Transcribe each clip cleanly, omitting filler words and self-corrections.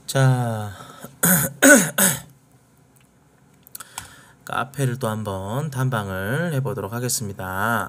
자, 카페를 또 한번 탐방을 해보도록 하겠습니다.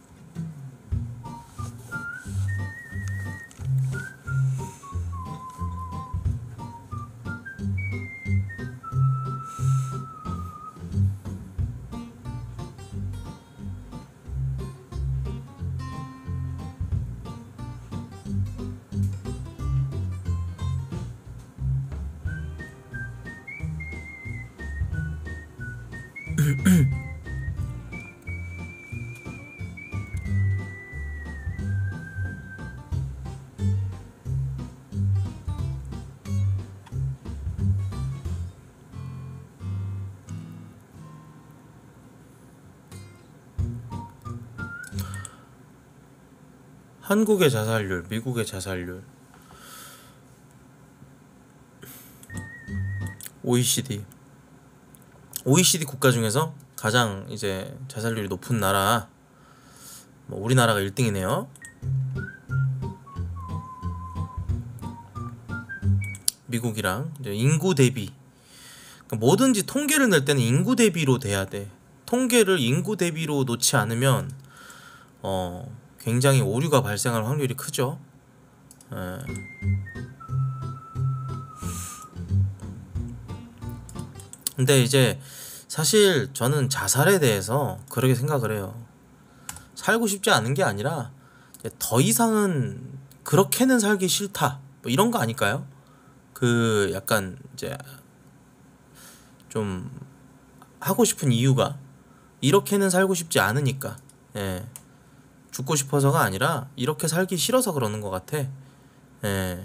한국의 자살률, 미국의 자살률, OECD 국가 중에서 가장 이제 자살률이 높은 나라, 우리나라가 1등이네요. 미국이랑 이제 인구 대비, 그러니까 뭐든지 통계를 낼 때는 인구 대비로 돼야 돼. 통계를 인구 대비로 놓지 않으면 굉장히 오류가 발생할 확률이 크죠. 예. 근데 이제 사실 저는 자살에 대해서 그렇게 생각을 해요. 살고 싶지 않은 게 아니라 더 이상은 그렇게는 살기 싫다, 뭐 이런 거 아닐까요? 그 약간 이제 좀 하고 싶은 이유가 이렇게는 살고 싶지 않으니까, 예. 죽고 싶어서가 아니라 이렇게 살기 싫어서 그러는 것 같아. 예.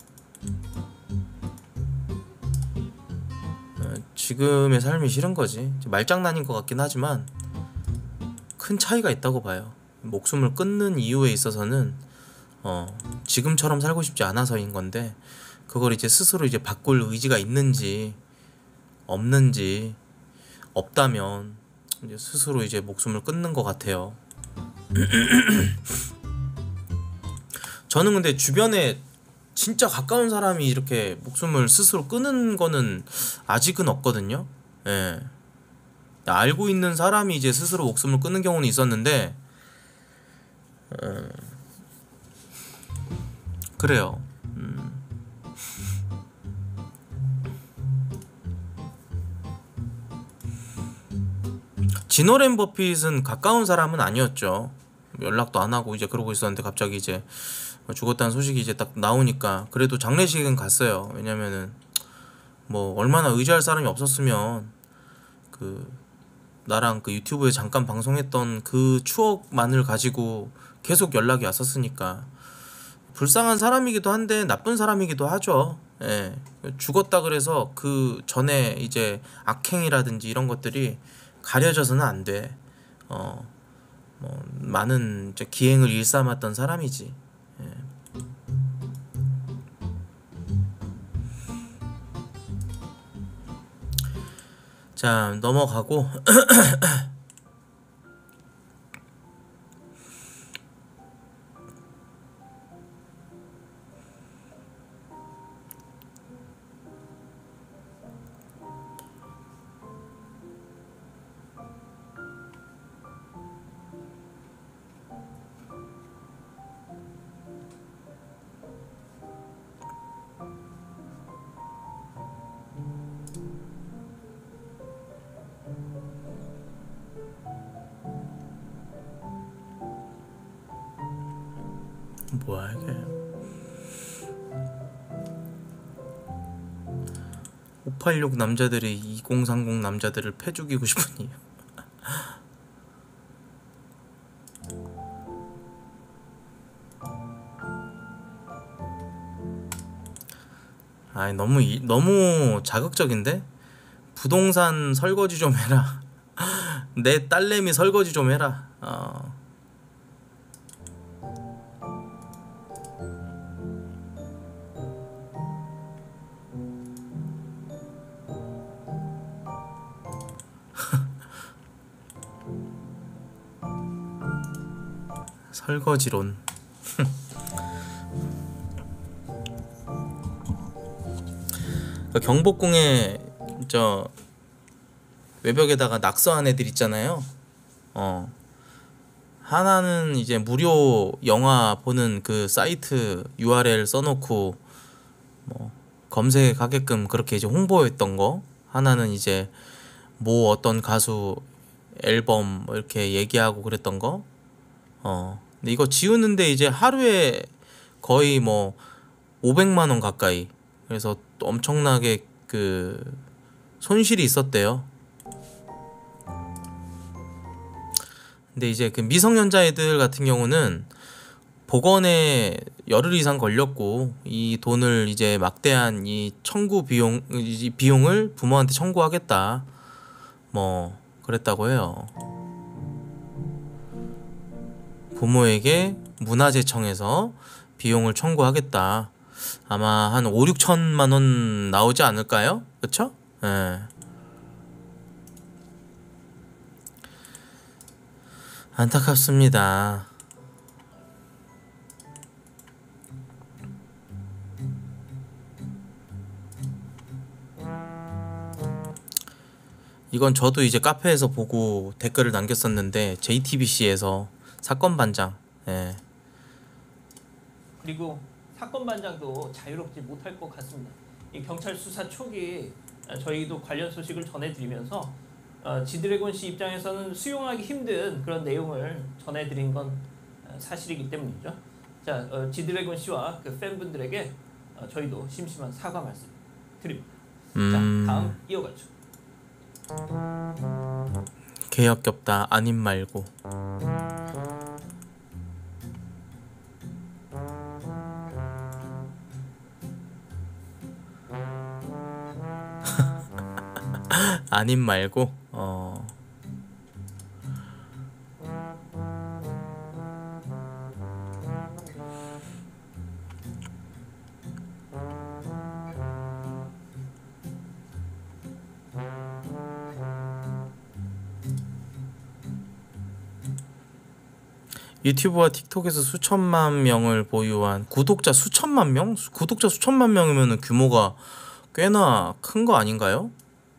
지금의 삶이 싫은 거지. 말장난인 것 같긴 하지만 큰 차이가 있다고 봐요. 목숨을 끊는 이유에 있어서는 지금처럼 살고 싶지 않아서인 건데, 그걸 이제 스스로 이제 바꿀 의지가 있는지 없는지, 없다면 이제 스스로 이제 목숨을 끊는 것 같아요. 저는 근데 주변에 진짜 가까운 사람이 이렇게 목숨을 스스로 끊은 거는 아직은 없거든요. 예. 알고 있는 사람이 이제 스스로 목숨을 끊는 경우는 있었는데, 그래요. 지노렌 버핏은 가까운 사람은 아니었죠. 연락도 안 하고 이제 그러고 있었는데 갑자기 이제 죽었다는 소식이 이제 딱 나오니까 그래도 장례식은 갔어요. 왜냐면은 뭐 얼마나 의지할 사람이 없었으면 그 나랑 그 유튜브에 잠깐 방송했던 그 추억만을 가지고 계속 연락이 왔었으니까. 불쌍한 사람이기도 한데 나쁜 사람이기도 하죠. 예. 죽었다 그래서 그 전에 이제 악행이라든지 이런 것들이 가려져서는 안 돼. 뭐 많은 이제 기행을 일삼았던 사람이지. 예. 자, 넘어가고 뭐야 이게. 586 남자들이 2030 남자들을 패죽이고 싶은 이유. 아이 너무 자극적인데? 부동산 설거지 좀 해라. 내 딸내미 설거지 좀 해라. 설거지론. 그 경복궁에 저 외벽에다가 낙서한 애들 있잖아요. 하나는 이제 무료 영화 보는 그 사이트 URL 써놓고 뭐 검색하게끔 그렇게 이제 홍보했던 거, 하나는 이제 뭐 어떤 가수 앨범 뭐 이렇게 얘기하고 그랬던 거. 근데 이거 지우는데 이제 하루에 거의 뭐 500만 원 가까이. 그래서 또 엄청나게 그 손실이 있었대요. 근데 이제 그 미성년자 애들 같은 경우는 복원에 열흘 이상 걸렸고, 이 돈을 이제 막대한 이 청구 이 비용을 부모한테 청구하겠다 뭐 그랬다고 해요. 부모에게 문화재청에서 비용을 청구하겠다. 아마 한 5, 6천만 원 나오지 않을까요? 그쵸? 예. 안타깝습니다. 이건 저도 이제 카페에서 보고 댓글을 남겼었는데, JTBC에서 사건 반장. 예. 그리고 사건 반장도 자유롭지 못할 것 같습니다. 이 경찰 수사 초기 저희도 관련 소식을 전해드리면서 지드래곤 씨 입장에서는 수용하기 힘든 그런 내용을 전해드린 건 사실이기 때문이죠. 자, 지드래곤 씨와 그 팬분들에게 저희도 심심한 사과 말씀 드립니다. 자, 다음 이어가죠. 개역겹다 아님 말고. 아님 말고. 유튜브와 틱톡에서 수천만 명을 보유한 구독자 수천만 명? 구독자 수천만 명이면 규모가 꽤나 큰 거 아닌가요?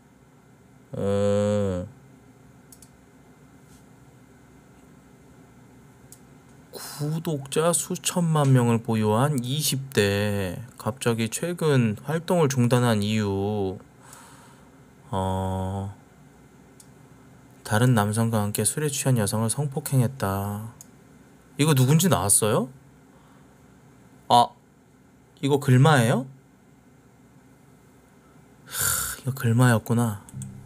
구독자 수천만 명을 보유한 20대 갑자기 최근 활동을 중단한 이유. 다른 남성과 함께 술에 취한 여성을 성폭행했다. 이거 누군지 나왔어요? 아, 이거 글마예요? 이거 글마였구나.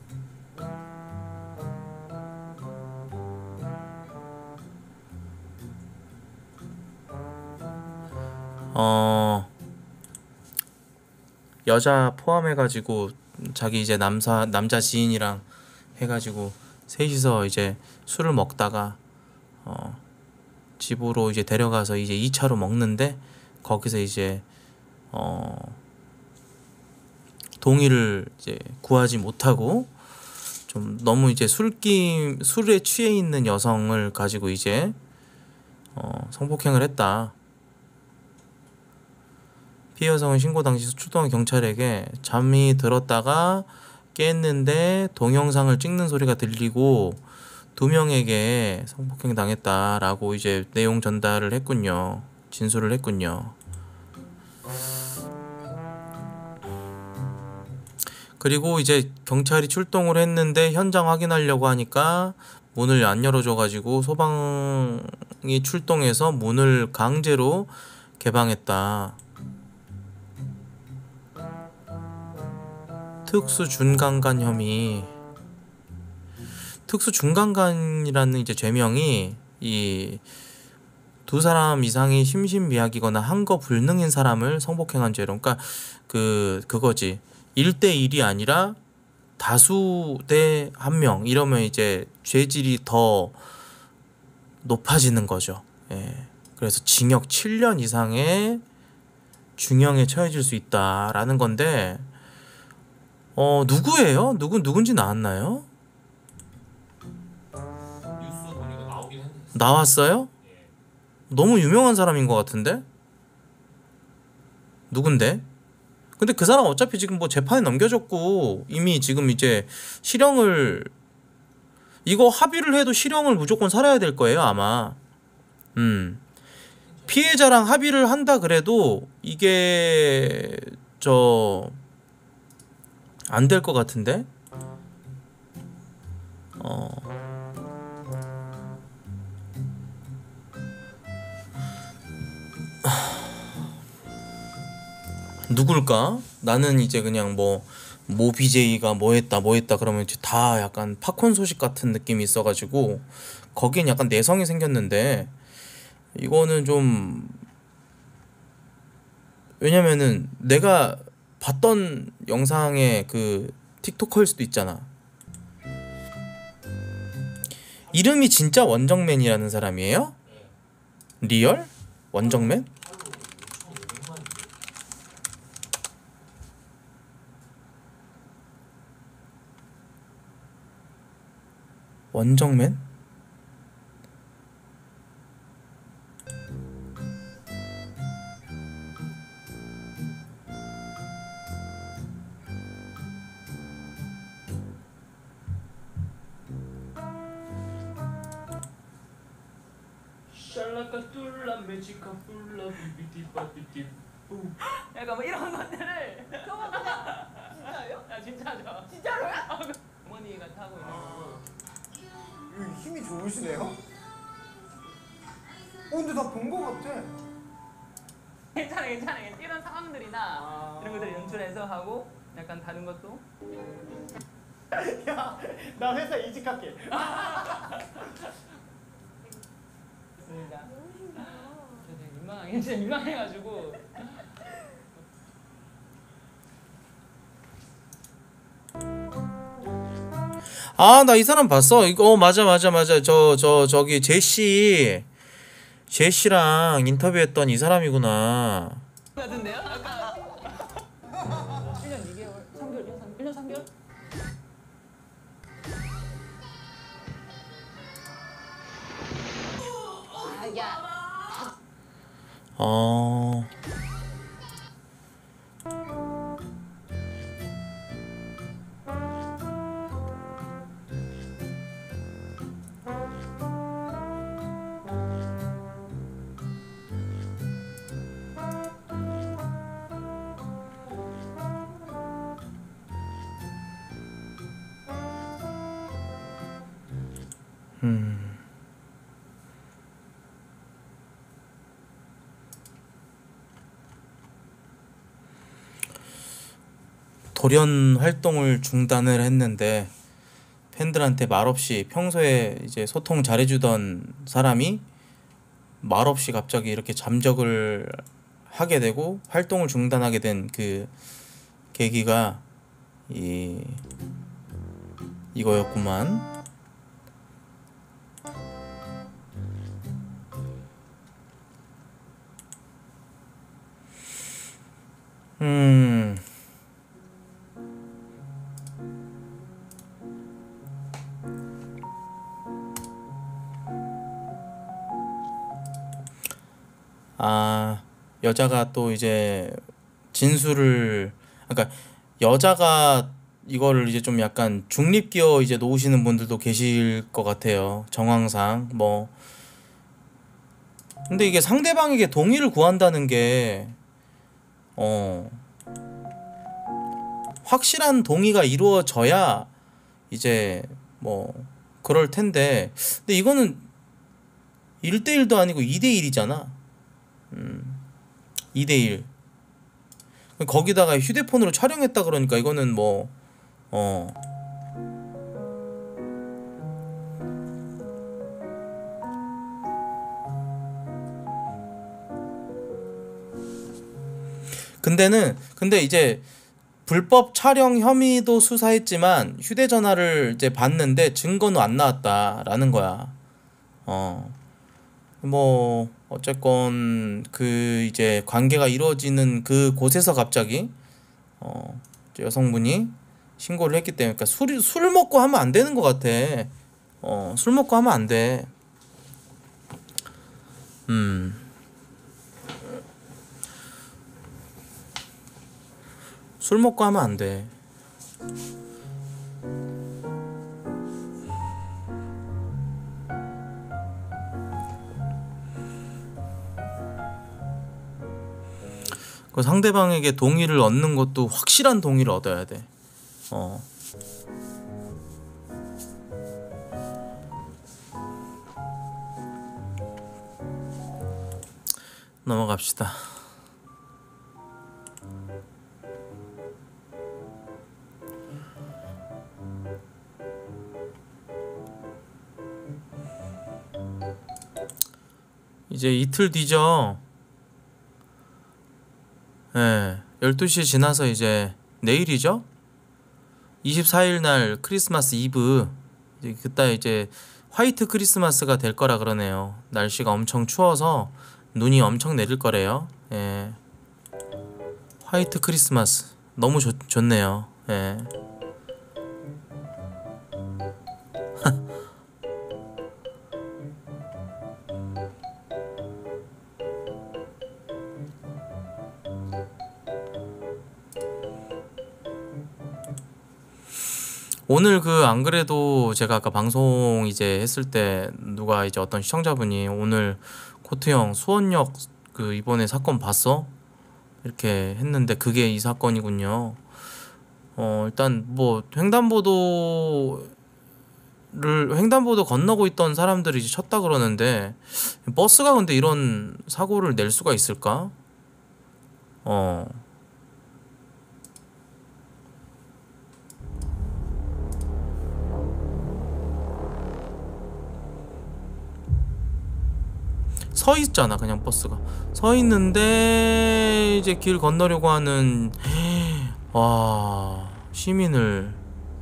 여자 포함해가지고 자기 이제 남자 지인이랑 해가지고 셋이서 이제 술을 먹다가 집으로 이제 데려가서 이제 2차로 먹는데, 거기서 이제 동의를 이제 구하지 못하고 좀 너무 이제 술에 취해 있는 여성을 가지고 이제 성폭행을 했다. 피해 여성은 신고 당시 출동한 경찰에게 잠이 들었다가 깼는데 동영상을 찍는 소리가 들리고 2명에게 성폭행 당했다라고 이제 내용 전달을 했군요. 진술을 했군요. 그리고 이제 경찰이 출동을 했는데 현장 확인하려고 하니까 문을 안 열어줘가지고 소방이 출동해서 문을 강제로 개방했다. 특수준강간 혐의. 특수준강간이라는 이제 죄명이 이 2사람 이상이 심신미약이거나 한거 불능인 사람을 성폭행한 죄로. 그러니까 그거지. 1대1이 아니라 다수 대 1명 이러면 이제 죄질이 더 높아지는 거죠. 예. 그래서 징역 7년 이상의 중형에 처해질 수 있다라는 건데, 누구예요? 누군지 나왔나요? 뉴스 보니까 나오긴 했는데. 나왔어요? 예. 너무 유명한 사람인 것 같은데? 누군데? 근데 그 사람 어차피 지금 뭐 재판에 넘겨졌고 이미 지금 이제 실형을 이거 합의를 해도 실형을 무조건 살아야 될 거예요 아마. 피해자랑 합의를 한다 그래도 이게 저 안 될 것 같은데. 누굴까? 나는 이제 그냥 모 BJ가 뭐 했다 그러면 이제 다 약간 팝콘 소식 같은 느낌이 있어가지고 거긴 약간 내성이 생겼는데 이거는 좀 왜냐면은 내가 봤던 영상의 그 틱토커일 수도 있잖아. 이름이 진짜 원정맨이라는 사람이에요? 리얼? 원정맨? 원정맨? 샬라카툴라 메지카툴라 비비디바비디 약간 뭐 이런 것들을 저거 그냥 진짜예요? 아 진짜죠? 진짜로요? 어머니가 타고 있는 거 힘이 좋으시네요? 근데 나 본 거 같아. 괜찮아 이런 상황들이나 이런 것들을 연출해서 하고 약간 다른 것도 야, 나 회사 이직할게. 있습니다. 저 되게 민망하게 진짜 민망해가지고 아, 나 이 사람 봤어. 이거 맞아. 저기 제시랑 인터뷰했던 이 사람이구나. 같은데요? 아까 1년 2개월 3개월 1년 3개월? 아, 야. 어. 돌연 활동을 중단을 했는데 팬들한테 말없이 평소에 이제 소통 잘해주던 사람이 말없이 갑자기 이렇게 잠적을 하게 되고 활동을 중단하게 된 그 계기가 이거였구만. 아, 여자가 또 이제 진술을, 그러니까 여자가 이거를 이제 좀 약간 중립기어 이제 놓으시는 분들도 계실 것 같아요. 정황상 뭐. 근데 이게 상대방에게 동의를 구한다는 게 확실한 동의가 이루어져야 이제 뭐 그럴 텐데, 근데 이거는 1대1도 아니고 2대1이잖아. 2대1. 거기다가 휴대폰으로 촬영했다 그러니까 이거는 뭐 근데 이제 불법 촬영 혐의도 수사했지만 휴대전화를 이제 봤는데 증거는 안 나왔다라는 거야. 뭐 어쨌건 그 이제 관계가 이루어지는 그 곳에서 갑자기 이제 여성분이 신고를 했기 때문에, 그러니까 술 먹고 하면 안 되는 것 같아. 술 먹고 하면 안 돼. 술 먹고 하면 안 돼. 그 상대방에게 동의를 얻는 것도 확실한 동의를 얻어야 돼. 넘어갑시다. 이제 이틀 뒤죠. 예, 12시 지나서 이제 내일이죠? 24일 날 크리스마스 이브. 그때 이제 화이트 크리스마스가 될 거라 그러네요. 날씨가 엄청 추워서 눈이 엄청 내릴 거래요. 예. 화이트 크리스마스 너무 좋네요. 예. 오늘 그 안 그래도 제가 아까 방송 이제 했을 때 누가 이제 어떤 시청자분이 오늘 코트 형 수원역 그 이번에 사건 봤어? 이렇게 했는데 그게 이 사건이군요. 일단 뭐 횡단보도 건너고 있던 사람들이 이제 쳤다 그러는데 버스가 근데 이런 사고를 낼 수가 있을까? 서 있잖아. 그냥 버스가 서 있는데 이제 길 건너려고 하는 와 시민을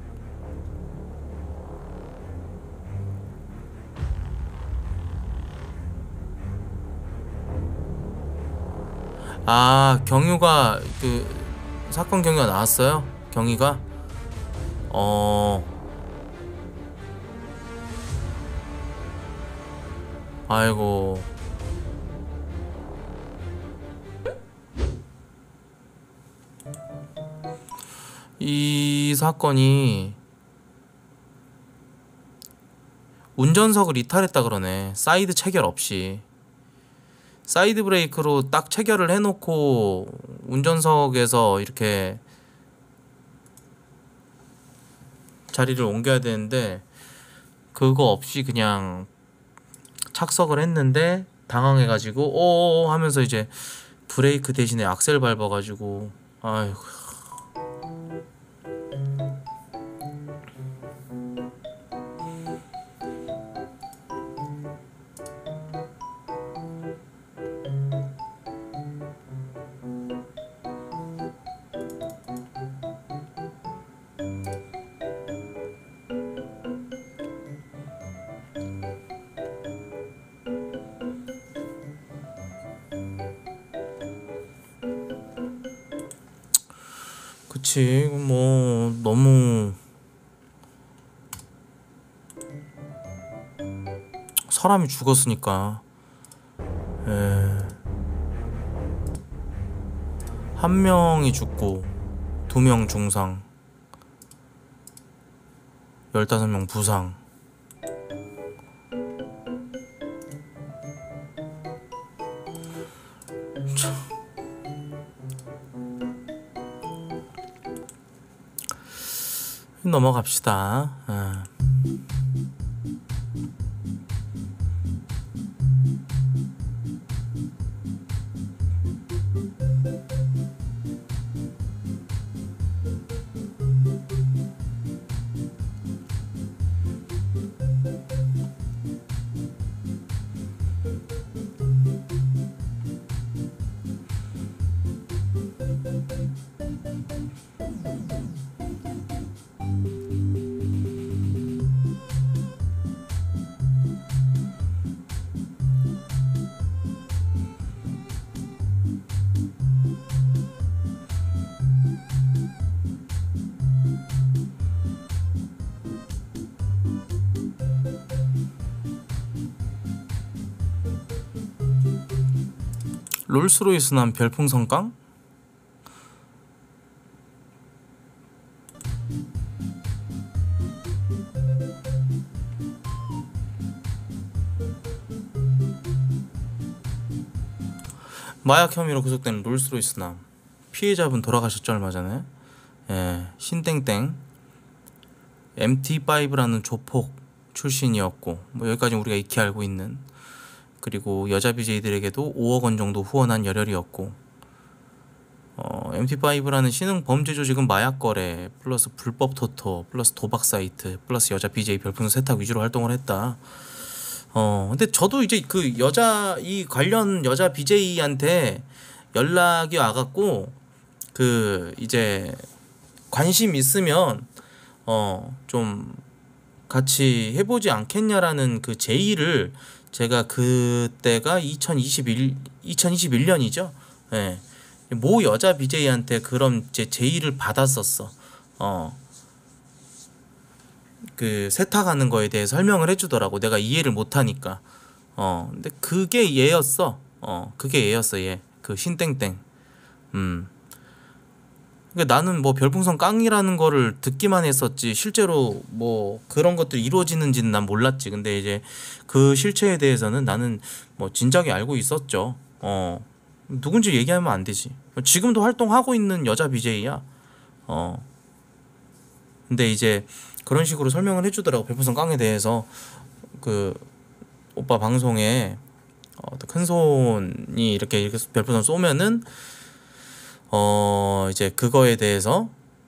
경유가 그 사건 경유가 나왔어요? 경위가? 아이고. 이 사건이 운전석을 이탈했다 그러네. 사이드 체결 없이 사이드 브레이크로 딱 체결을 해놓고 운전석에서 이렇게 자리를 옮겨야 되는데 그거 없이 그냥 착석을 했는데 당황해가지고 오 하면서 이제 브레이크 대신에 악셀 밟아가지고 아이고. 그치 뭐 너무 사람이 죽었으니까. 한 명이 죽고 2명 중상 15명 부상. 넘어갑시다. 롤스로이스 난 별풍선 깡? 마약 혐의로 구속된 롤스로이스남 피해자분 돌아가셨죠 얼마 전에. 예, 신땡땡 MT5라는 조폭 출신이었고 뭐 여기까지 우리가 익히 알고 있는. 그리고 여자 BJ들에게도 5억 원 정도 후원한 열혈이었고 MT5라는 신흥 범죄 조직은 마약 거래 플러스 불법 토토 플러스 도박 사이트 플러스 여자 BJ 별풍선 세탁 위주로 활동을 했다. 근데 저도 이제 그 여자 이 관련 여자 BJ한테 연락이 와갖고 그 이제 관심 있으면 좀 같이 해보지 않겠냐라는 그 제의를 제가 그때가 2021년이죠. 예. 모 여자 BJ한테 그런 제의를 받았었어. 그 세탁하는 거에 대해 설명을 해주더라고. 내가 이해를 못하니까. 근데 그게 얘였어. 그게 얘였어. 얘. 그 신땡땡. 그러니까 나는 뭐 별풍선 깡이라는 거를 듣기만 했었지 실제로 뭐 그런 것들이 이루어지는지는 난 몰랐지. 근데 이제 그 실체에 대해서는 나는 뭐 진작에 알고 있었죠. 누군지 얘기하면 안 되지. 지금도 활동하고 있는 여자 BJ야. 근데 이제 그런 식으로 설명을 해주더라고. 별풍선 깡에 대해서. 그 오빠 방송에 큰 손이 이렇게 별풍선 쏘면은 이제 그거에 대해서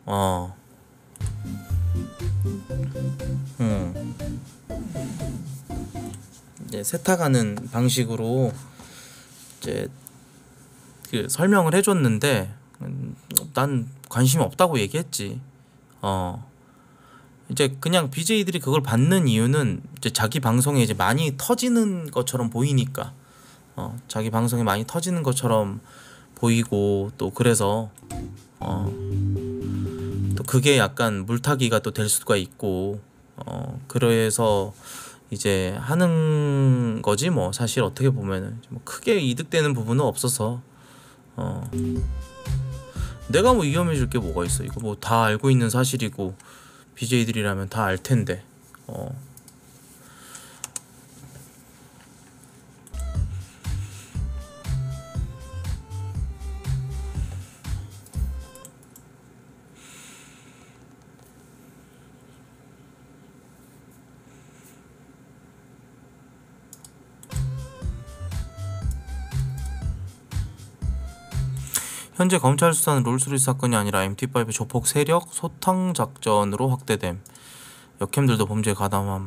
이제 세탁하는 방식으로 이제 그 설명을 해줬는데 난 관심이 없다고 얘기했지. 이제 그냥 BJ들이 그걸 받는 이유는 이제 자기 방송에 이제 많이 터지는 것처럼 보이니까. 자기 방송에 많이 터지는 것처럼 보이고 또 그래서 또 그게 약간 물타기가 또 될 수가 있고 그래서 이제 하는 거지 뭐. 사실 어떻게 보면은 뭐 크게 이득되는 부분은 없어서 내가 뭐 위험해 줄 게 뭐가 있어. 이거 뭐 다 알고 있는 사실이고 BJ들이라면 다 알 텐데. 현재 검찰 수사는 롤스로이스 사건이 아니라 MT5 조폭 세력 소탕 작전으로 확대됨. 역캠들도 범죄에 가담함.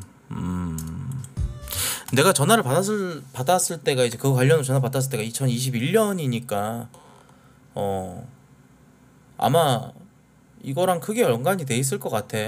내가 전화를 받았을 때가 이제 그거 관련으로 전화 받았을 때가 2021년이니까 아마 이거랑 크게 연관이 돼 있을 것 같아.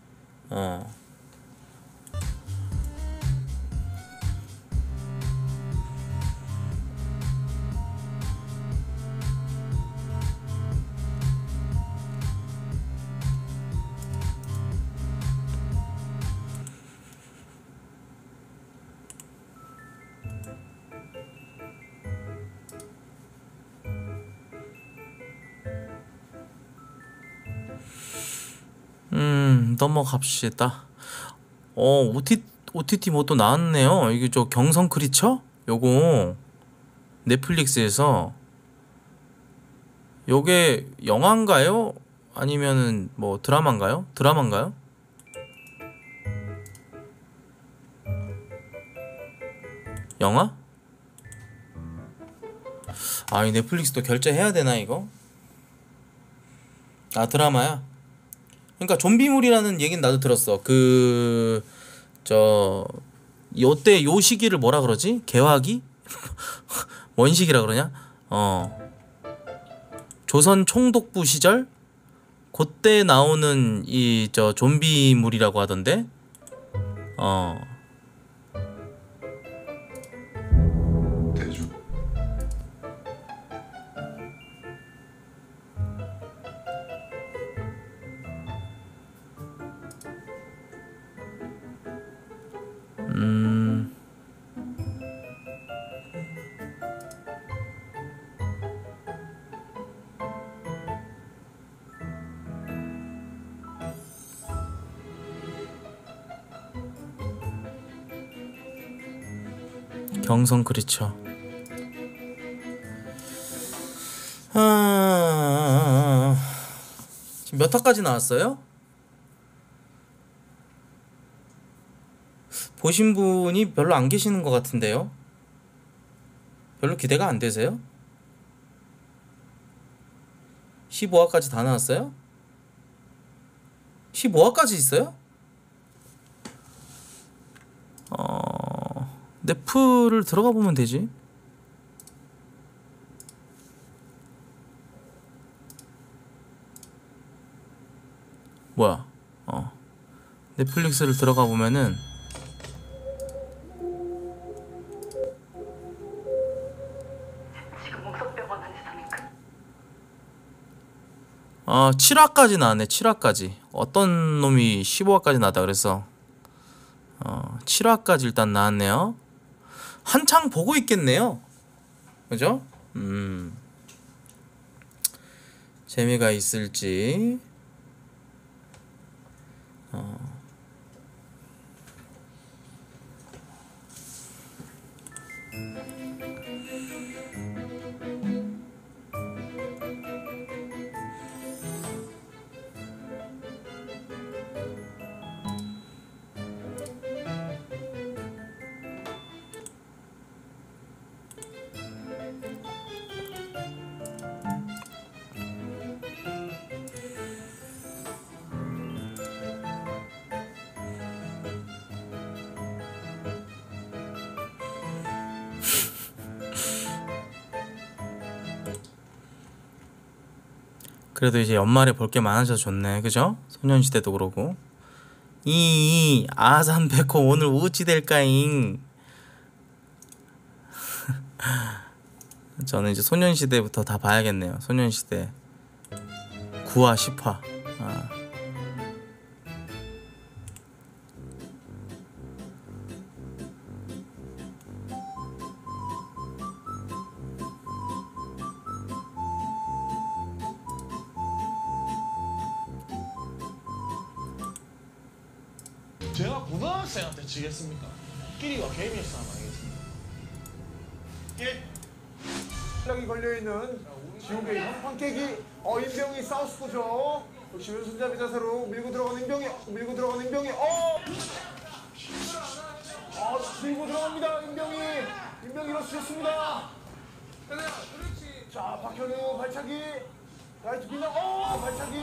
넘어갑시다. OTT 뭐 또 나왔네요. 이게 저 경성 크리처? 요거 넷플릭스에서 요게 영화인가요? 아니면은 뭐 드라마인가요? 드라마인가요? 영화? 아, 이 넷플릭스도 결제해야 되나 이거? 아, 드라마야? 그러니까 좀비물이라는 얘기는 나도 들었어. 요때 요 시기를 뭐라 그러지? 개화기? 뭔 시기라 그러냐? 조선 총독부 시절? 그때 나오는 이 좀비물이라고 하던데. 대주. 경성 크리처. 몇 화까지 나왔어요? 보신 분이 별로 안 계시는 것 같은데요? 별로 기대가 안 되세요? 15화까지 다 나왔어요? 15화까지 있어요? 넷플을 들어가 보면 되지. 뭐야? 넷플릭스를 들어가 보면은 지금 목석병원 앉으다니까. 7화까지 나왔네. 7화까지. 어떤 놈이 15화까지 나왔다 그래서 7화까지 일단 나왔네요. 한창 보고 있겠네요. 그죠? 재미가 있을지. 그래도 이제 연말에 볼 게 많아져서 좋네. 그죠? 소년시대도 그러고. 아산백호 오늘 어찌 될까잉? 저는 이제 소년시대부터 다 봐야겠네요. 소년시대 9화 10화. 제가 고등학생한테 지겠습니까? 끼리가 개미의 싸움 아니겠습니까? 연락이 걸려있는 지옥의 현판 깨기 임병이 사우스포죠. 역시 왼손잡이 자세로 밀고 들어가는 임병이 밀고 들어갑니다 임병이 일어서셨습니다. 자 박현우 발차기 라이트 비나 발차기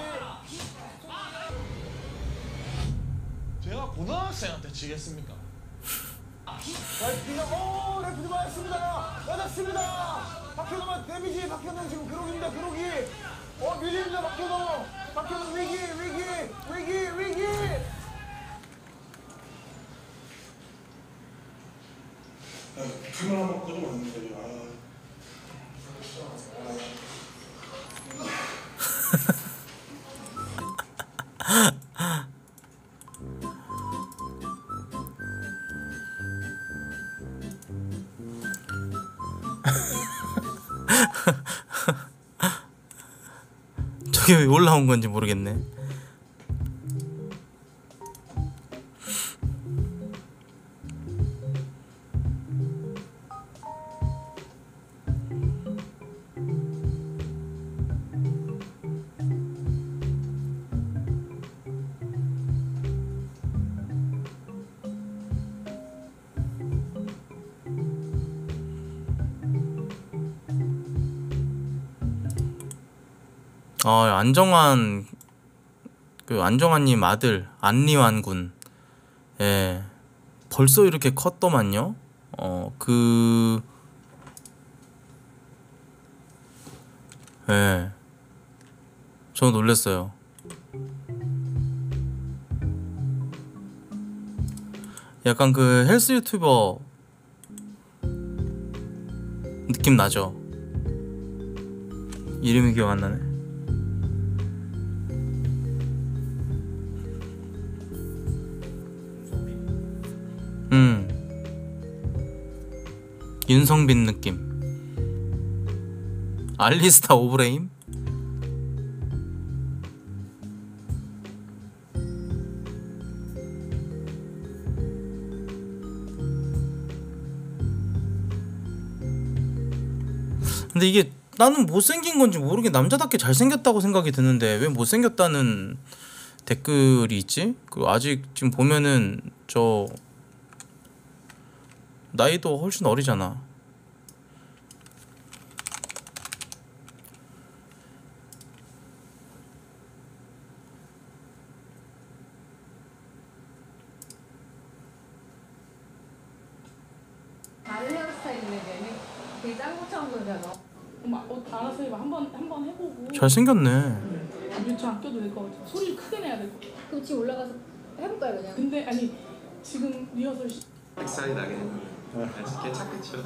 제가 고등학생한테 지겠습니까? 라이트 비나 레프트 맞았습니다. 박현우만 데미지. 박현우 지금 그록입니다. 그록이 밀립니다. 박현우 위기 카메라 한번 끄면 안 되냐. 저게 왜 올라온 건지 모르겠네. 안정환님 아들 안리완 군. 예, 벌써 이렇게 컸더만요. 예, 저 놀랬어요. 약간 그 헬스 유튜버 느낌 나죠? 이름이 기억 안 나네. 윤성빈 느낌. 알리스타 오브레임? 근데 이게 나는 못생긴 건지 모르게 남자답게 잘생겼다고 생각이 드는데 왜 못생겼다는 댓글이 있지? 그 아직 지금 보면은 저 나이도 훨씬 어리잖아. 다른 헤어스타일이면 되게 짠 것처럼 보이잖아. 엄마 옷 알아서 해봐. 한번 해보고. 잘생겼네. 뮤트 안 껴도 될 것 같아. 소리를 크게 내야 될 것 같아. 그럼 지금 올라가서 해볼까요 그냥? 근데 아니 지금 리허설 엑사이 나겠네. 괜찮겠죠.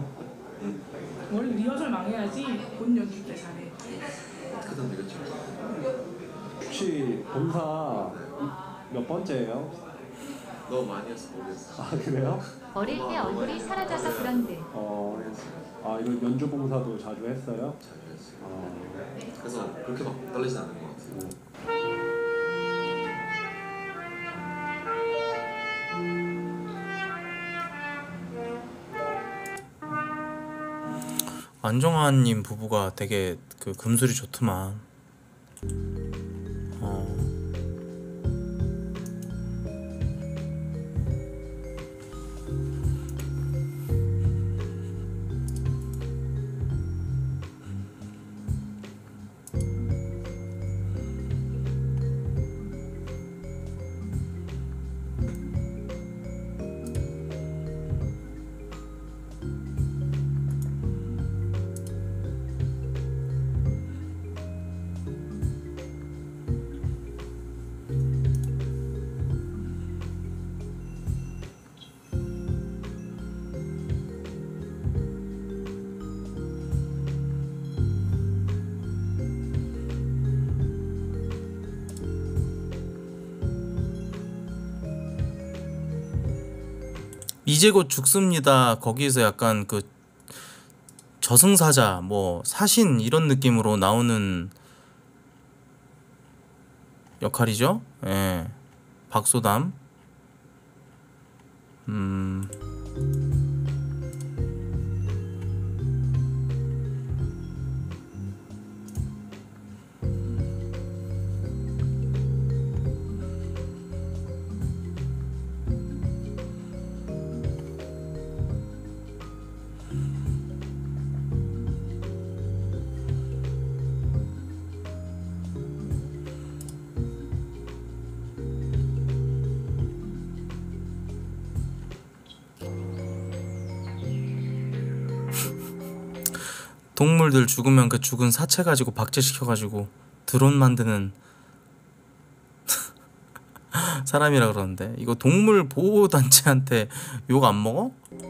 원래 리허설 망해야지 본 연기 때 잘해. 그건 되겠죠. 혹시 본사 몇 번째예요? 너무 많이 해서 모르겠어. 아 그래요? 어릴 때 얼굴이 사라져서 그런 듯. 아 이거 연주 봉사도 자주 했어요? 자주 했어요. 그래서 그렇게 막 떨리진 않은 것 같아요. 안정환님 부부가 되게 그 금술이 좋더만. 이제 곧 죽습니다. 거기에서 약간 그 저승사자 뭐 사신 이런 느낌으로 나오는 역할이죠. 예. 박소담. 동물들 죽으면 그 죽은 사체 가지고 박제시켜가지고 드론 만드는 사람이라 그러는데 이거 동물 보호단체한테 욕 안 먹어?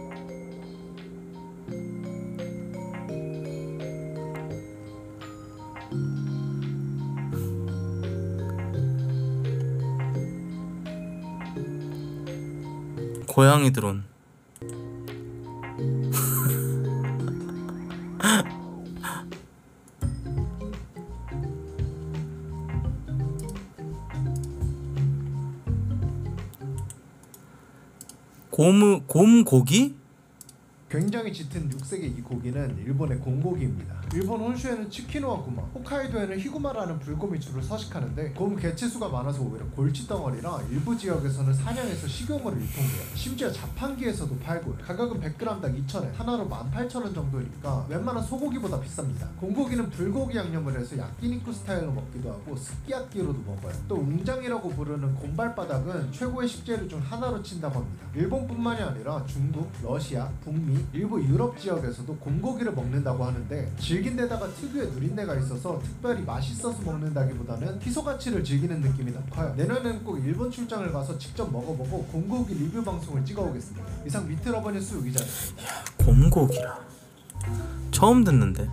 고양이 드론. 곰고기? 굉장히 짙은 육색의 이 고기는 일본의 곰고기입니다. 일본 혼슈에는 치키노와 구마, 홋카이도에는 히구마라는 불곰이 주로 서식하는데 곰 개체수가 많아서 오히려 골칫덩어리라 일부 지역에서는 사냥해서 식용으로 유통돼요. 심지어 자판기에서도 팔고요. 가격은 100g당 2,000엔, 하나로 18,000원 정도니까 웬만한 소고기보다 비쌉니다. 곰고기는 불고기 양념을 해서 야끼니쿠 스타일로 먹기도 하고 스키야끼로도 먹어요. 또 웅장이라고 부르는 곰발바닥은 최고의 식재료 중 하나로 친다고 합니다. 일본뿐만이 아니라 중국, 러시아, 북미, 일부 유럽 지역에서도 곰고기를 먹는다고 하는데 질긴 데다가 특유의 누린내가 있어서 특별히 맛있어서 먹는다기보다는 희소 가치를 즐기는 느낌이 더 커요. 내년에는 꼭 일본 출장을 가서 직접 먹어보고 곰고기 리뷰 방송을 찍어오겠습니다. 이상 미트러버니 수 기자였습니다. 곰고기라 처음 듣는데.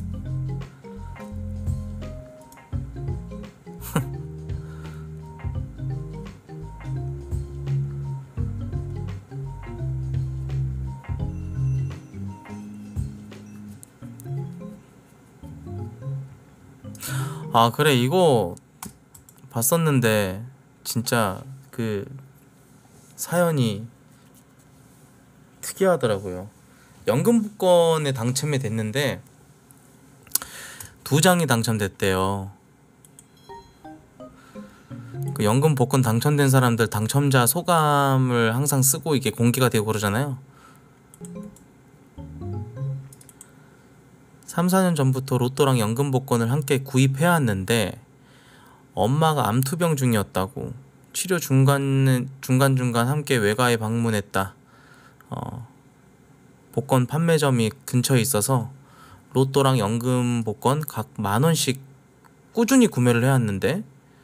아 그래 이거 봤었는데 진짜 그 사연이 특이하더라고요. 연금복권에 당첨이 됐는데 2장이 당첨됐대요. 그 연금 복권 당첨된 사람들 당첨자 소감을 항상 쓰고 이게 공개가 되고 그러잖아요. 3, 4년 전부터 로또랑 연금 복권을 함께 구입해왔는데 엄마가 암투병 중이었다고 치료 중간중간 함께 외가에 방문했다. 복권 판매점이 근처에 있어서 로또랑 연금 복권 각 10,000원씩 꾸준히 구매를 해왔는데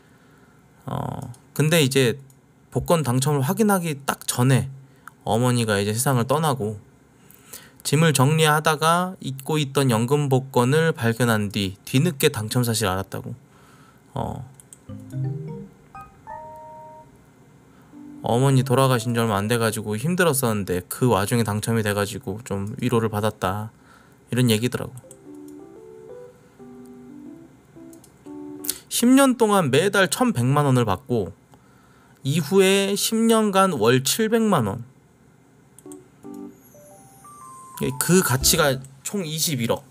근데 이제 복권 당첨을 확인하기 딱 전에 어머니가 이제 세상을 떠나고 짐을 정리하다가 잊고 있던 연금 복권을 발견한 뒤 뒤늦게 당첨 사실을 알았다고. 어머니 돌아가신 지 얼마 안 돼가지고 힘들었었는데 그 와중에 당첨이 돼가지고 좀 위로를 받았다, 이런 얘기더라고. 10년 동안 매달 1,100만원을 받고 이후에 10년간 월 700만원, 그 가치가 총 21억.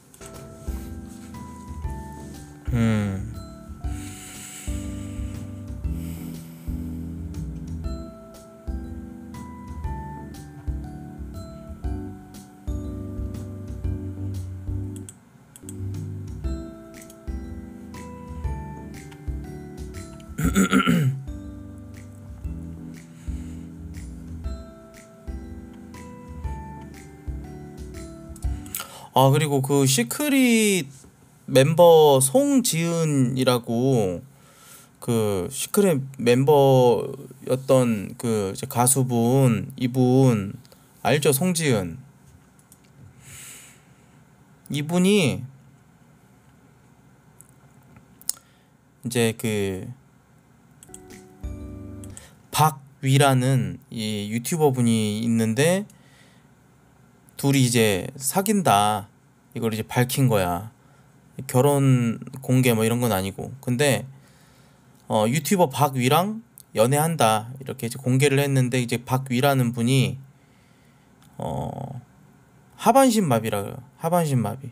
그리고 그 시크릿 멤버 송지은이라고, 그 시크릿 멤버였던 그 이제 가수분, 이분 알죠? 송지은. 이분이 이제 그 박위라는 이 유튜버 분이 있는데 둘이 이제 사귄다, 이걸 이제 밝힌 거야. 결혼 공개 뭐 이런 건 아니고. 근데 유튜버 박위랑 연애한다 이렇게 이제 공개를 했는데, 이제 박위라는 분이 하반신마비라 그래요. 하반신마비.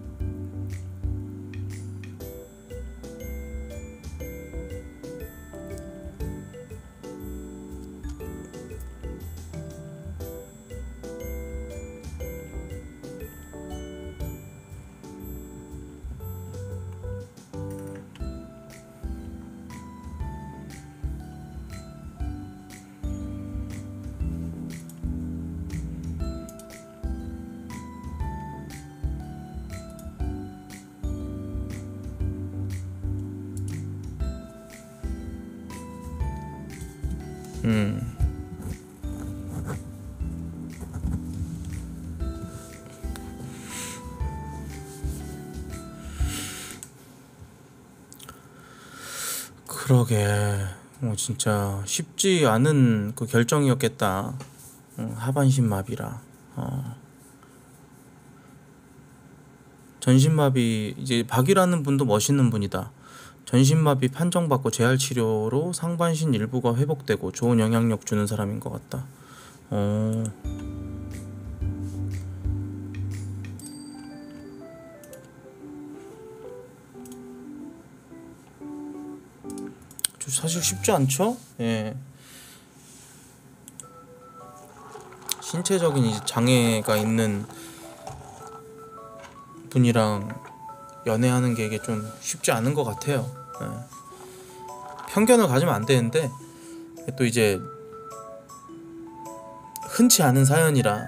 그러게 진짜 쉽지 않은 그 결정이었겠다. 하반신마비라. 전신마비, 이제 박이라는 분도 멋있는 분이다. 전신마비 판정받고 재활치료로 상반신 일부가 회복되고 좋은 영향력 주는 사람인 것 같다. 사실 쉽지 않죠? 예. 신체적인 이제 장애가 있는 분이랑 연애하는 게 이게 좀 쉽지 않은 것 같아요. 예. 편견을 가지면 안 되는데 또 이제 흔치 않은 사연이라.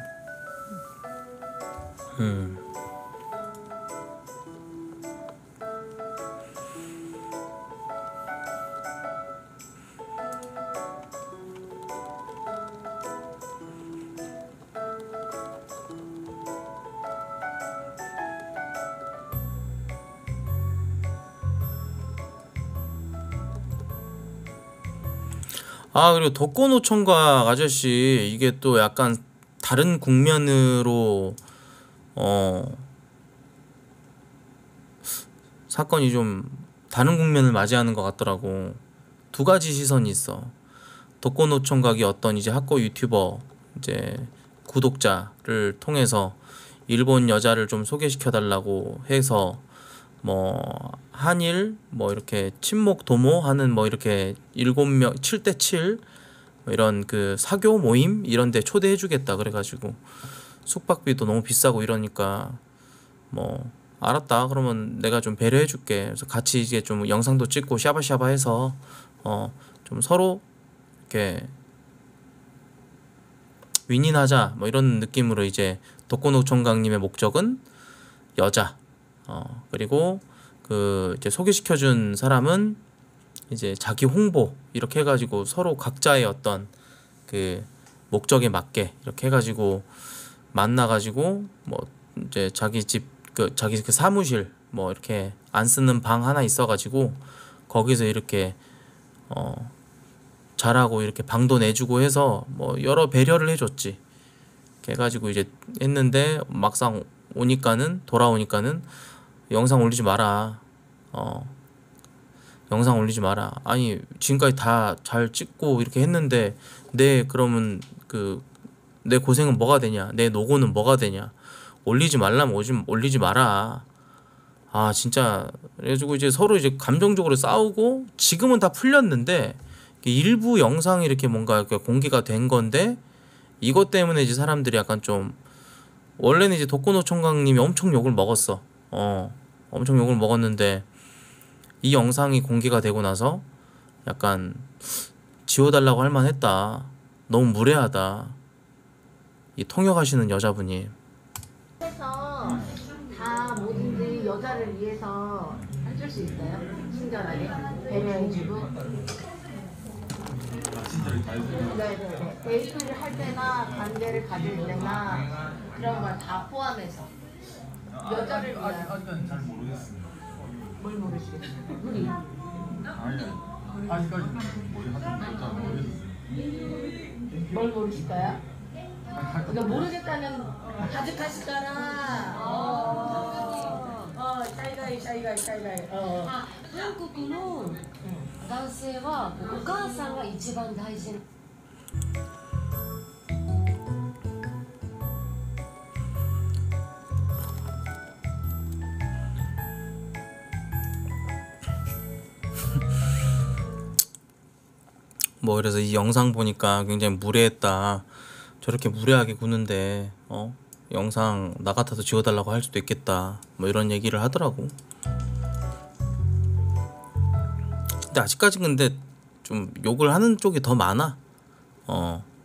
그리고 독거노총각 아저씨, 이게 또 약간 다른 국면으로 사건이 좀 다른 국면을 맞이하는 것 같더라고. 두 가지 시선이 있어. 독거노총각이 어떤 이제 학고 유튜버 이제 구독자를 통해서 일본 여자를 좀 소개시켜 달라고 해서 뭐 한일 뭐 이렇게 친목 도모하는 뭐 이렇게 7명 7대7 이런 그 사교 모임 이런 데 초대해 주겠다 그래가지고 숙박비도 너무 비싸고 이러니까 뭐 알았다 그러면 내가 좀 배려해 줄게. 그래서 같이 이제 좀 영상도 찍고 샤바샤바 해서 좀 서로 이렇게 윈윈하자 뭐 이런 느낌으로 이제 독고노 총각님의 목적은 여자 그리고 그 이제 소개시켜준 사람은 이제 자기 홍보 이렇게 해가지고 서로 각자의 어떤 그 목적에 맞게 이렇게 해가지고 만나가지고 뭐 이제 자기 집 그 자기 그 사무실 뭐 이렇게 안 쓰는 방 하나 있어가지고 거기서 이렇게 잘하고 이렇게 방도 내주고 해서 뭐 여러 배려를 해줬지. 이렇게 해가지고 이제 했는데 막상 돌아오니까는 영상 올리지 마라. 영상 올리지 마라. 아니 지금까지 다 잘 찍고 이렇게 했는데 그러면 내 고생은 뭐가 되냐? 내 노고는 뭐가 되냐? 올리지 말라면 올리지 마라. 아 진짜 그래가지고 이제 서로 이제 감정적으로 싸우고 지금은 다 풀렸는데 일부 영상이 이렇게 뭔가 이렇게 공개가 된 건데 이것 때문에 이제 사람들이 약간 좀 원래는 이제 독고노 총각님이 엄청 욕을 먹었어. 엄청 욕을 먹었는데 이 영상이 공개가 되고 나서 약간 지워달라고 할 만했다. 너무 무례하다. 이 통역하시는 여자분이. 그래서 다 뭐든지 여자를 위해서 해줄 수 있어요? 친절하게 배려해주고. 네네네. 데이트를 할 때나 관계를 가질 때나 그런 걸 다 포함해서 여자를 위한. 아직까지 잘 모르겠습니다. 뭘 모르시겠어요? 우리. 아직까지 잘 모르겠어요. 뭘 모르실까요? 그러니까 모르겠다면 가득하실까라. 샤이가이. 韓国の男性はお母さんが一番大事。 뭐 그래서 이 영상 보니까 굉장히 무례했다. 저렇게 무례하게 구는데 영상 나 같아도 지워달라고 할 수도 있겠다. 뭐 이런 얘기를 하더라고. 근데 아직까지 근데 좀 욕을 하는 쪽이 더 많아.